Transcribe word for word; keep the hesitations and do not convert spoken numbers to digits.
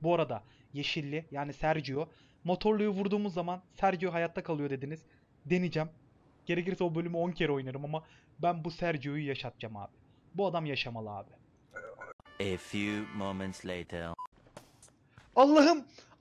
Bu arada yeşilli yani Sergio. Motorluyu vurduğumuz zaman Sergio hayatta kalıyor dediniz. Deneyeceğim. Gerekirse o bölümü on kere oynarım ama ben bu Sergio'yu yaşatacağım abi. Bu adam yaşamalı abi. A few moments later. Allah'ım!